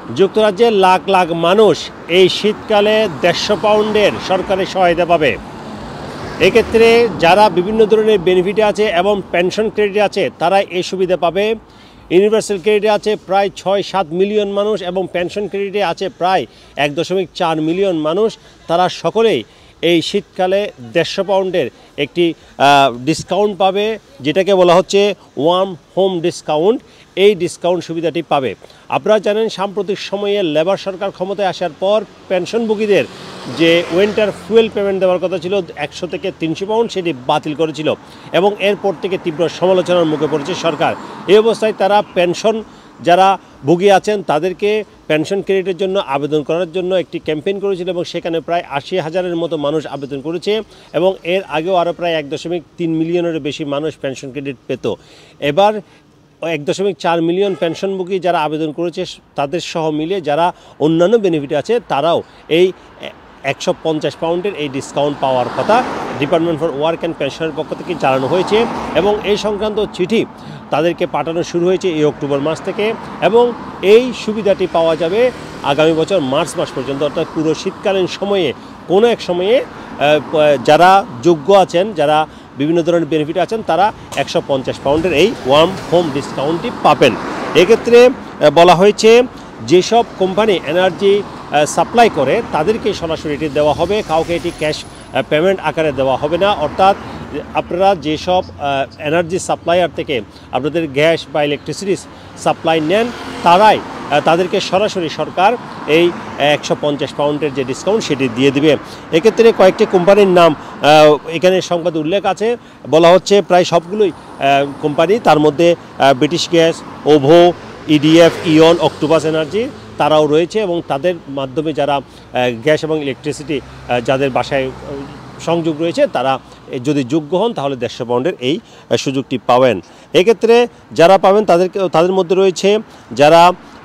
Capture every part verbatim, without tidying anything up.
যুক্তরাজ্যের লাখ লাখ মানুষ এই শীতকালে দেড়শো পাউন্ডের সরকারি সহায়তা পাবে। এক্ষেত্রে যারা বিভিন্ন ধরনের বেনিফিটে আছে এবং পেনশন ক্রেডিট আছে তারা এই সুবিধা পাবে। ইউনিভার্সাল ক্রেডিটে আছে প্রায় ছয় সাত মিলিয়ন মানুষ এবং পেনশন ক্রেডিটে আছে প্রায় এক দশমিক চার মিলিয়ন মানুষ। তারা সকলেই এই শীতকালে দেড়শো পাউন্ডের একটি ডিসকাউন্ট পাবে, যেটাকে বলা হচ্ছে ওয়ার্ম হোম ডিসকাউন্ট। এই ডিসকাউন্ট সুবিধাটি পাবে। আপনারা জানেন সাম্প্রতিক সময়ে লেবার সরকার ক্ষমতায় আসার পর পেনশনভোগীদের যে উইন্টার ফুয়েল পেমেন্ট দেওয়ার কথা ছিল একশো থেকে তিনশো পাউন্ড, সেটি বাতিল করেছিল এবং এরপর থেকে তীব্র সমালোচনার মুখে পড়েছে সরকার। এই অবস্থায় তারা পেনশন যারা ভোগী আছেন তাদেরকে পেনশন ক্রেডিটের জন্য আবেদন করার জন্য একটি ক্যাম্পেইন করেছিল এবং সেখানে প্রায় আশি হাজারের মতো মানুষ আবেদন করেছে এবং এর আগেও আরও প্রায় এক দশমিক তিন মিলিয়নের বেশি মানুষ পেনশন ক্রেডিট পেত। এবার এক দশমিক চার মিলিয়ন পেনশনভোগী যারা আবেদন করেছে তাদের সহ মিলে যারা অন্যান্য বেনিফিট আছে তারাও এই একশো পঞ্চাশ পাউন্ডের এই ডিসকাউন্ট পাওয়ার কথা ডিপার্টমেন্ট ফর ওয়ার্ক অ্যান্ড পেনশনের পক্ষ থেকে জানানো হয়েছে এবং এই সংক্রান্ত চিঠি তাদেরকে পাঠানো শুরু হয়েছে এই অক্টোবর মাস থেকে এবং এই সুবিধাটি পাওয়া যাবে আগামী বছর মার্চ মাস পর্যন্ত, অর্থাৎ পুরো শীতকালীন সময়ে কোনো এক সময়ে যারা যোগ্য আছেন, যারা বিভিন্ন ধরনের বেনিফিট আছেন তারা একশো পঞ্চাশ পাউন্ডের এই ওয়ার্ম হোম ডিসকাউন্টটি পাবেন। এক্ষেত্রে বলা হয়েছে যেসব কোম্পানি এনার্জি সাপ্লাই করে তাদেরকে সরাসরি এটি দেওয়া হবে, কাউকে এটি ক্যাশ পেমেন্ট আকারে দেওয়া হবে না। অর্থাৎ আপনারা যেসব এনার্জি সাপ্লায়ার থেকে আপনাদের গ্যাস বা ইলেকট্রিসিটি সাপ্লাই নেন তারাই তাদেরকে সরাসরি সরকার এই একশো পঞ্চাশ পাউন্ডের যে ডিসকাউন্ট সেটি দিয়ে দিবে। এক্ষেত্রে কয়েকটি কোম্পানির নাম এখানে সংবাদে উল্লেখ আছে, বলা হচ্ছে প্রায় সবগুলোই কোম্পানি, তার মধ্যে British Gas, Ovo, EDF, Eon, Octopus Energy তারাও রয়েছে এবং তাদের মাধ্যমে যারা গ্যাস এবং ইলেকট্রিসিটি যাদের বাসায় সংযোগ রয়েছে তারা যদি যোগ্য হন তাহলে দেড়শো পাউন্ডের এই সুযোগটি পাবেন। এক্ষেত্রে যারা পাবেন তাদেরকে তাদের মধ্যে রয়েছে যারা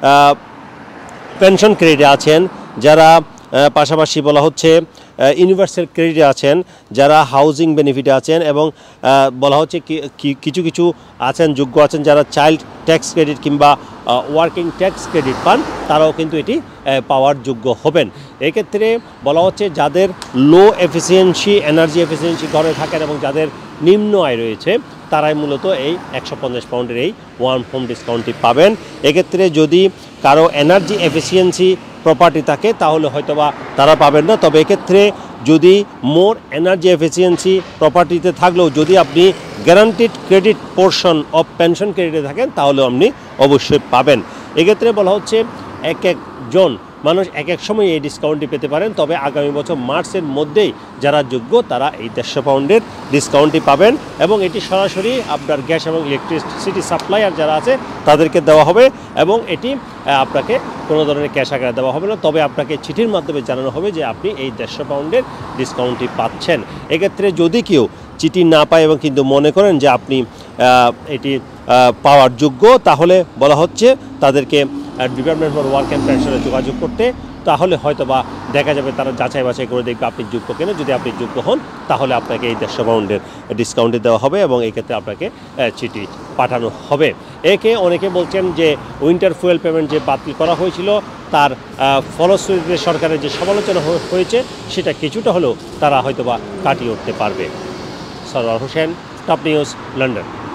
পেনশন ক্রেডিটে আছেন, যারা পাশাপাশি বলা হচ্ছে ইউনিভার্সাল ক্রেডিটে আছেন, যারা হাউজিং বেনিফিটে আছেন এবং বলা হচ্ছে কিছু কিছু আছেন যোগ্য আছেন যারা চাইল্ড ট্যাক্স ক্রেডিট কিংবা ওয়ার্কিং ট্যাক্স ক্রেডিট পান, তারাও কিন্তু এটি পাওয়ার যোগ্য হবেন। এক্ষেত্রে বলা হচ্ছে যাদের লো এফিসিয়েন্সি এনার্জি এফিসিয়েন্সি ঘরে থাকেন এবং যাদের নিম্ন আয় রয়েছে তারাই মূলত এই একশো পঞ্চাশ পাউন্ডের এই ওয়ার্ম হোম ডিসকাউন্টটি পাবেন। এক্ষেত্রে যদি কারো এনার্জি এফিসিয়েন্সি প্রপার্টি থাকে তাহলে হয়তোবা তারা পাবেন না, তবে এক্ষেত্রে যদি মোর এনার্জি এফিসিয়েন্সি প্রপার্টিতে থাকলেও যদি আপনি guaranteed credit portion of pension ক্রেডিটে থাকেন তাহলে আপনি অবশ্যই পাবেন। এক্ষেত্রে বলা হচ্ছে এক একজন মানুষ এক এক সময় এই ডিসকাউন্টটি পেতে পারেন, তবে আগামী বছর মার্চের মধ্যেই যারা যোগ্য তারা এই দেড়শো পাউন্ডের ডিসকাউন্টটি পাবেন এবং এটি সরাসরি আপনার গ্যাস এবং ইলেকট্রিসিটি সাপ্লায়ার যারা আছে তাদেরকে দেওয়া হবে এবং এটি আপনাকে কোনো ধরনের ক্যাশ আকারে দেওয়া হবে না, তবে আপনাকে চিঠির মাধ্যমে জানানো হবে যে আপনি এই দেড়শো পাউন্ডের ডিসকাউন্টটি পাচ্ছেন। এক্ষেত্রে যদি কেউ চিঠি না পায় এবং কিন্তু মনে করেন যে আপনি এটি পাওয়ার যোগ্য তাহলে বলা হচ্ছে তাদেরকে ডিপার্টমেন্ট ফর ওয়ার্ক অ্যান্ড পেনশনে যোগাযোগ করতে, তাহলে হয়তো বা দেখা যাবে তারা যাচাই বাছাই করে দেখবে আপনি যোগ্য কিনা। যদি আপনি যোগ্য হন তাহলে আপনাকে এই দেড়শো পাউন্ডের ডিসকাউন্টে দেওয়া হবে এবং এই ক্ষেত্রে আপনাকে চিঠি পাঠানো হবে। একে অনেকে বলছেন যে উইন্টার ফুয়েল পেমেন্ট যে বাতিল করা হয়েছিল তার ফলশ্রুতিতে সরকারের যে সমালোচনা হয়েছে সেটা কিছুটা হলেও তারা হয়তো বা কাটিয়ে উঠতে পারবে। Sarwar Hossain, Top News, London.